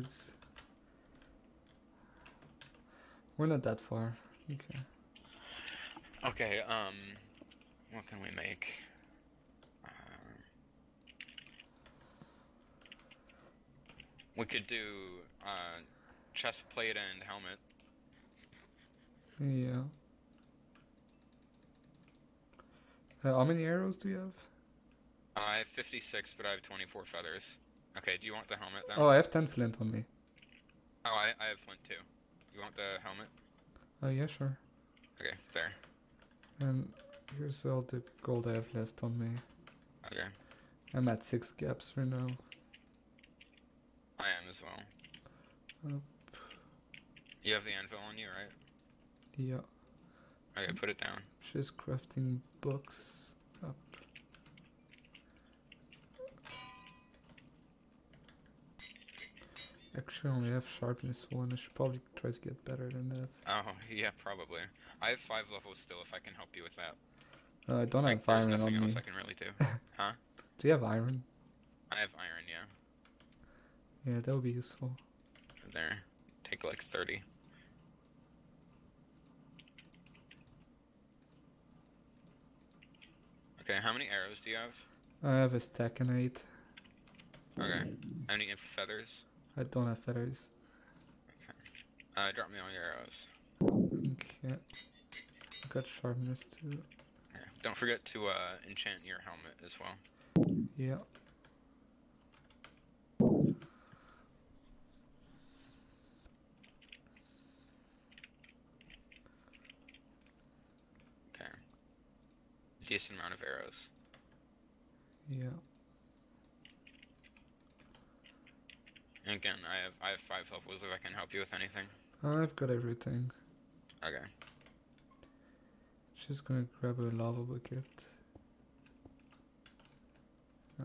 gamemodes. We're not that far. Okay. Okay, what can we make? We could do, chest plate and helmet. Yeah. How many arrows do you have? I have 56, but I have 24 feathers. Okay, do you want the helmet then? Oh, I have 10 flint on me. Oh, I have flint too. You want the helmet? Oh, yeah, sure. Okay, there. And here's all the gold I have left on me. Okay. I'm at 6 gaps right now. I am as well. Up. You have the anvil on you, right? Yeah. Okay, put it down. Just crafting books. Up. Actually, I only have sharpness 1. I should probably try to get better than that. Oh, yeah, probably. I have 5 levels still if I can help you with that. I don't Like, have there's iron nothing on else me. I can really do. Huh? Do you have iron? I have iron, yeah. Yeah, that would be useful. There. Take like 30. Okay, how many arrows do you have? I have a stack and 8. Okay. Any feathers? I don't have feathers. Okay. Drop me all your arrows. Okay. I got sharpness too. Okay. Don't forget to enchant your helmet as well. Yeah. Okay. Decent amount of arrows. Yeah. And again, I have 5 levels if I can help you with anything. I've got everything. Okay. Just gonna grab a lava bucket. Ah.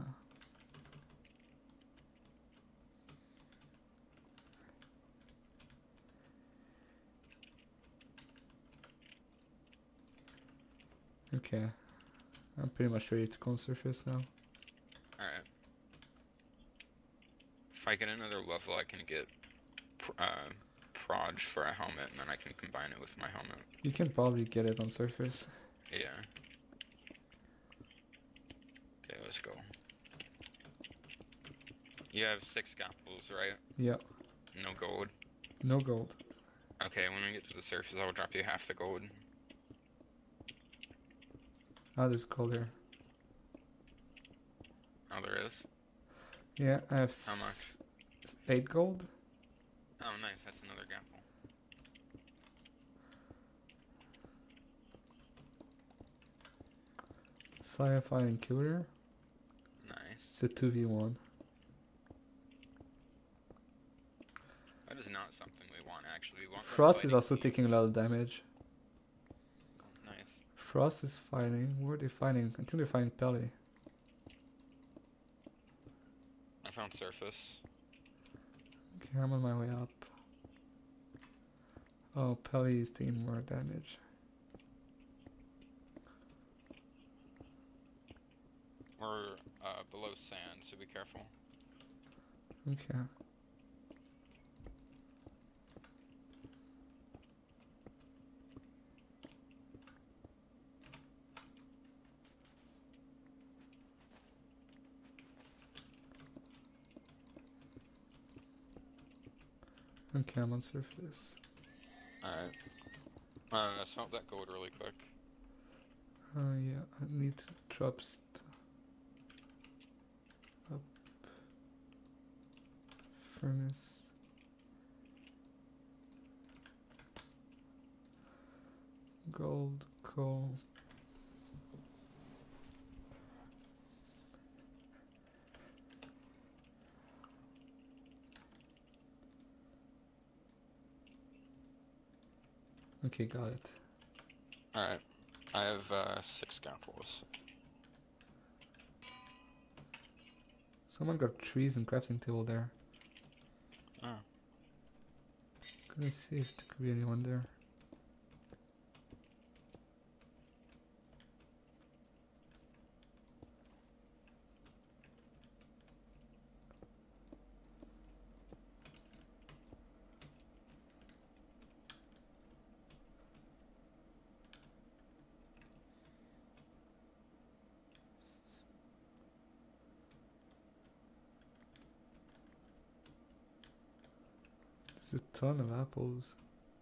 Okay. I'm pretty much ready to go on surface now. Alright. If I get another level, I can get proj for a helmet, and then I can combine it with my helmet. You can probably get it on surface. Yeah. Okay, let's go. You have 6 apples, right? Yeah. No gold. No gold. Okay, when we get to the surface, I'll drop you half the gold. Ah, there's gold here. Oh, there is? Yeah, I have How much? 8 gold. Oh, nice. That's another apple. Sci-fi encoder. Nice. It's a 2v1. That is not something we want, actually. We want Frost is also taking a lot of damage. Nice. Frost is fighting. Where are they fighting? I think they're fighting Pelly. I found surface. Okay, I'm on my way up. Oh, Pelly is taking more damage. We're below sand, so be careful. Okay. Okay, I'm on surface. Alright. Smelt that gold really quick. Yeah, I need to drop up. Furnace. Gold, coal. Okay, got it. Alright. I have 6 scalpels. Someone got trees and crafting table there. Oh. Gonna see if there could be anyone there. There's a ton of apples.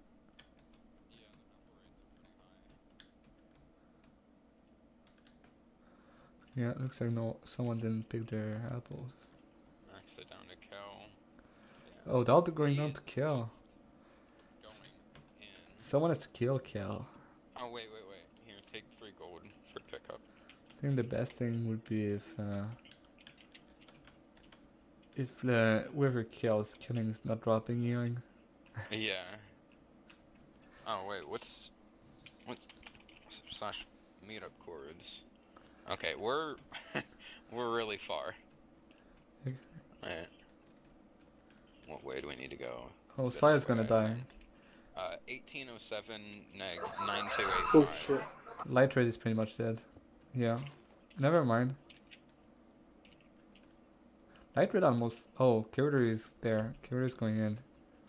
Yeah, it looks like someone didn't pick their apples. Max it down to Kel. Yeah. Oh, they're going down to Kel. Going in. Someone has to kill Kel. Oh, wait. Here, take 3 gold for pickup. I think the best thing would be if whoever kills killing is not dropping healing. Yeah. Oh, wait, what's slash meetup chords? Okay, we're really far. Right. What way do we need to go? Oh, Saya's gonna die. 1807 neg 9285. Oh shit. Light Red is pretty much dead. Yeah. Never mind. Light Red almost... Oh, Kyoto is there. Kyoto is going in.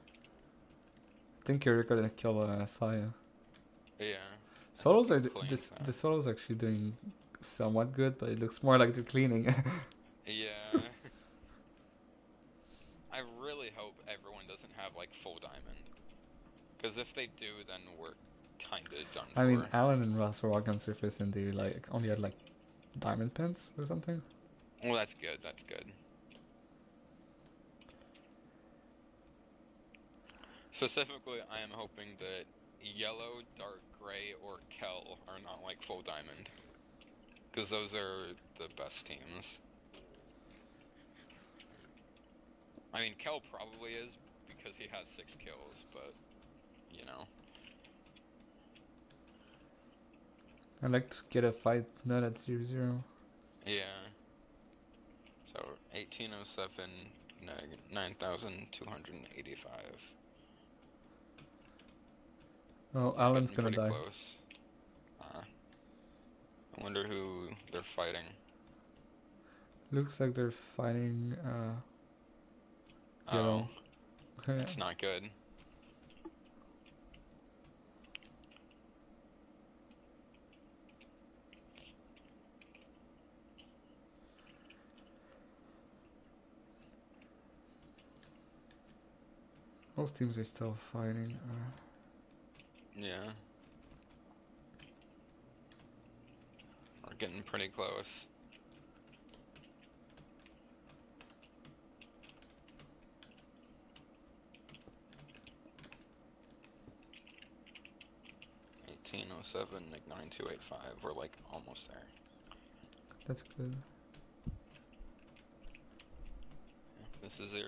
I think Kyoto gonna kill Saya. Yeah. Solos are... Clean The solos actually doing somewhat good, but it looks more like they're cleaning. Yeah. I really hope everyone doesn't have like full diamond. Because if they do, then we're kinda done for. I mean, Alan and Ross were walking on surface and they like only had like diamond pins or something. Well, that's good, that's good. Specifically, I am hoping that yellow, dark gray, or Kel are not like full diamond. Because those are the best teams. I mean, Kel probably is, because he has 6 kills, but, you know. I'd like to get a fight not at 0-0. Yeah. So, 1807, neg 9285. Oh, Alan's gonna Pretty die. close. I wonder who they're fighting. Looks like they're fighting yellow. Oh, that's not good. Most teams are still fighting. Yeah. We're getting pretty close. like 9285. We're like almost there. That's good. Yeah, this is 0-0.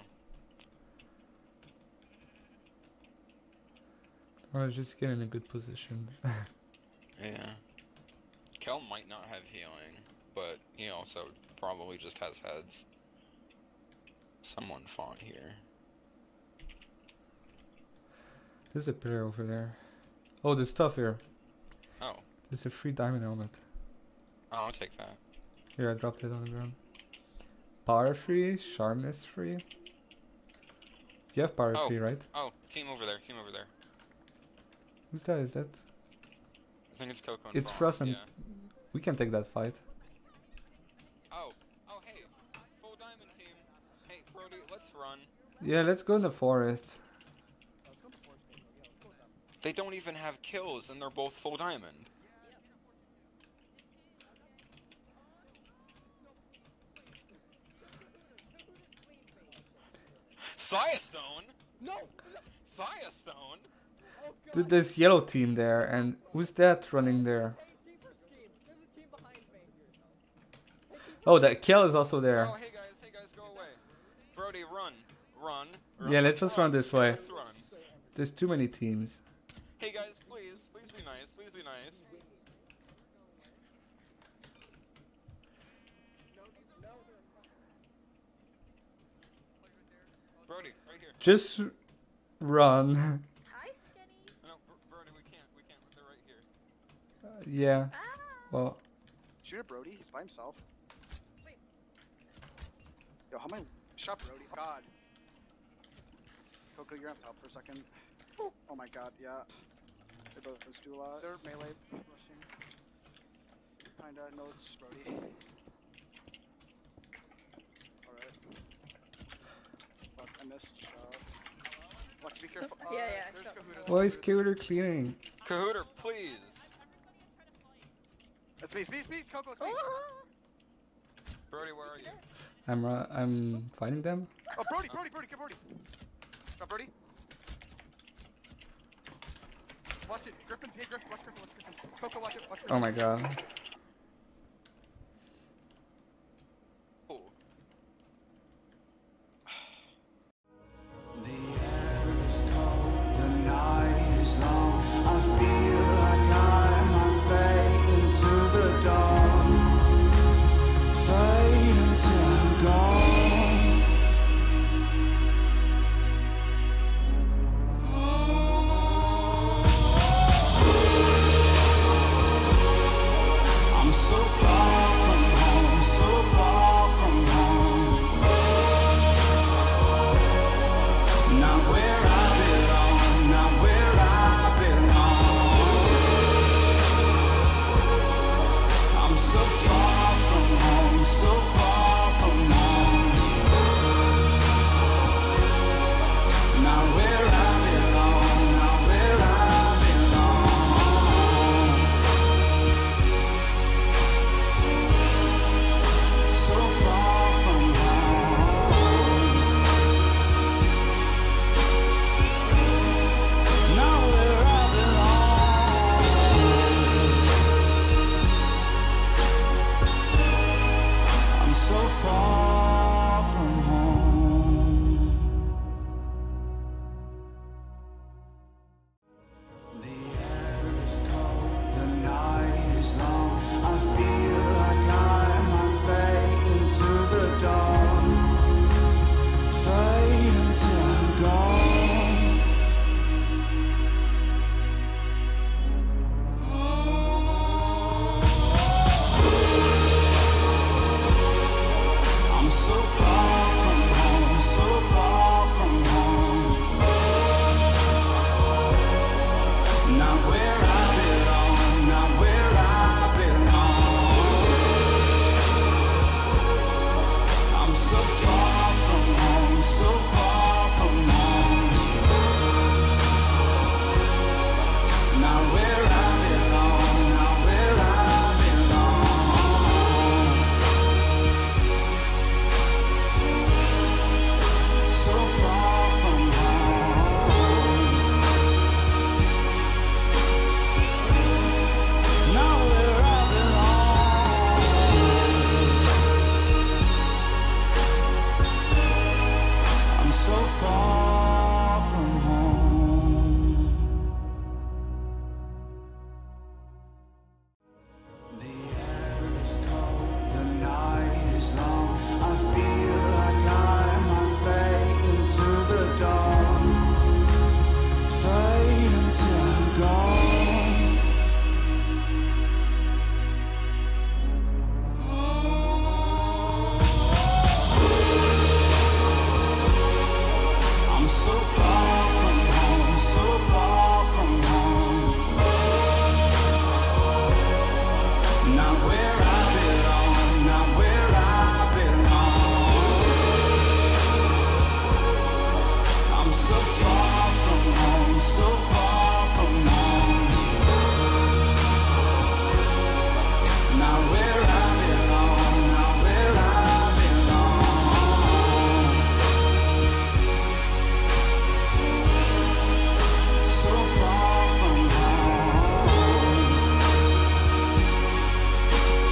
I was just getting in a good position. Yeah. Kel might not have healing, but he also probably just has heads. Someone fought here. There's a pillar over there. Oh, there's stuff here. Oh. There's a free diamond helmet. Oh, I'll take that. Here, I dropped it on the ground. Power free, sharpness free. You have power free, right? Oh, team over there, team over there. Who's that? Is that? I think it's Coco and It's Frost, Frost and yeah. we can take that fight. Oh, hey, full diamond team. Hey, Brody, let's run. Yeah, let's go in the forest. They don't even have kills, and they're both full diamond. Firestone? No! Firestone? Oh, God. There's yellow team there, and who's that running there? Hey, team first team. There's a team behind me. Hey, team Oh, that Kel is also there. Oh, hey guys, go away. Brody, run. Yeah, let's just run this way. Let's run. There's too many teams. Hey guys, please be nice, please be nice. Brody, right here. Just run. Hi, Skinny. No, Brody, we can't, they're right here. Yeah. Ah. Well, Shoot at Brody, he's by himself. Wait. Yo, how am I? Shot Brody. Oh, God. Coco, you're on top for a second. Oh my God, yeah. They both do a lot. They're melee rushing. Kinda, no, it's just Brody. Alright. Fuck, I missed shot. Watch, be careful. Yeah, yeah, There's sure. Kahooter. Why is Cooter cleaning? Kahooter, please. It's me, Coco, it's me. Oh! Brody, where are you? I'm fighting them. Oh, Brody, get Brody. Got Brody. Watch it, Griffin, hey Griffin, watch Griffin. Coco, watch it, watch Griffin. Oh my god. Oh. The air is cold, the night is long. I feel like I'm fade into the dawn. Fade until I'm gone. I'm so far from home, so far from home. Not where I belong, not where I belong. I'm so far from home, so far from home. Not where I belong, not where I belong. So far from home. Not where I belong. I'm so far from home. The air is cold, the night is long. I feel like I'm fade into the dawn. Fade until I'm gone. I'm so far from home, so far from home. Not where I belong, not where I belong. I'm so far from home, so far from home. Not where I belong, not where I belong. So far from home. Not where I belong. I'm so far from home. The air is cold, the night is long. I feel like I'm fade into the dawn. Fade until I'm gone. I'm so far from home, so far from home. Not where I belong, not where I belong. I'm so far from home, so far from home. Not where I belong, not where I belong. So far from home.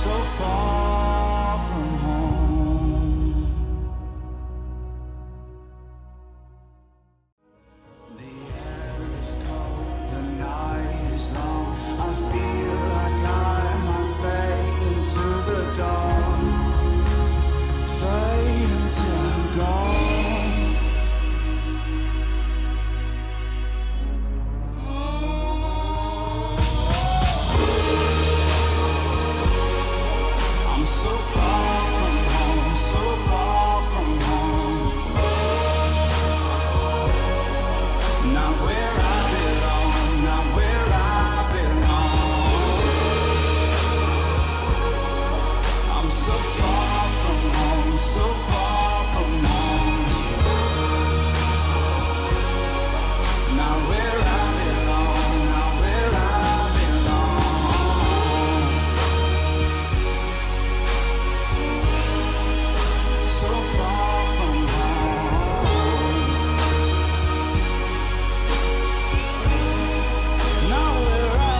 so far from home. The air is cold, the night is long. I feel like I might fade into the dawn, fade until I'm gone. I'm so far from home, so far from home. Not where I belong, not where I belong. I'm so far from home, so far from home. Not where I belong, not where I belong. So far from home. Not where I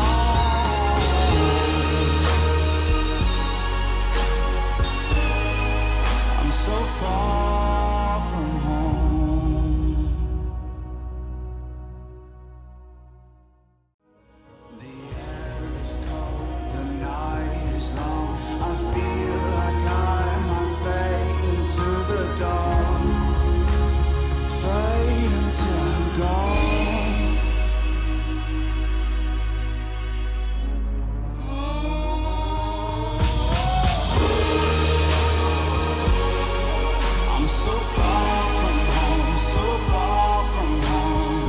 belong. I'm so far from home. The air is cold, the night is long. I feel like I might fade into the dawn, fade until I'm gone. I'm so far from home, so far from home.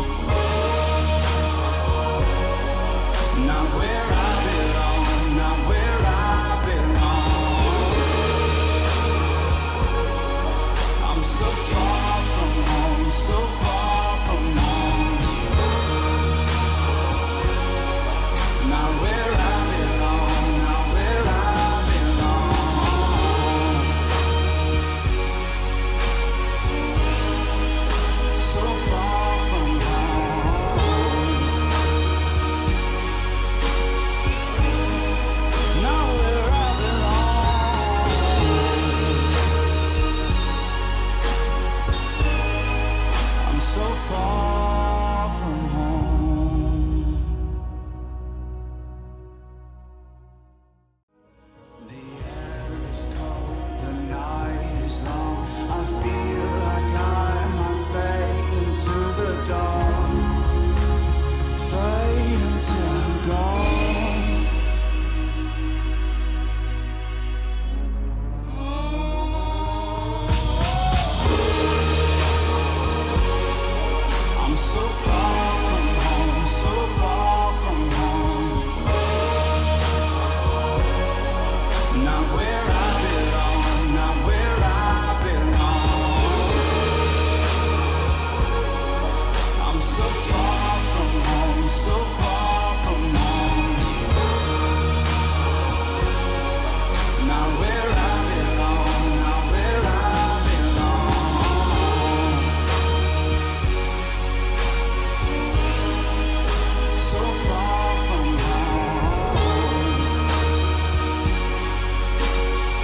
Not where I belong, not where I belong. I'm so far from home, so far from home. Not where I belong, not where I belong. So far from home. Not where I belong. I'm so far from home. The air is cold, the night is long. I feel like I might fade into the dawn, fade until I'm gone. I'm so far from home, so far from home. Not where I belong, not where I belong. I'm so far from home, so far from home. Not where I belong, not where I belong. So far from home.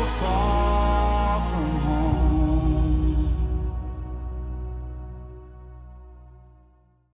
far from home.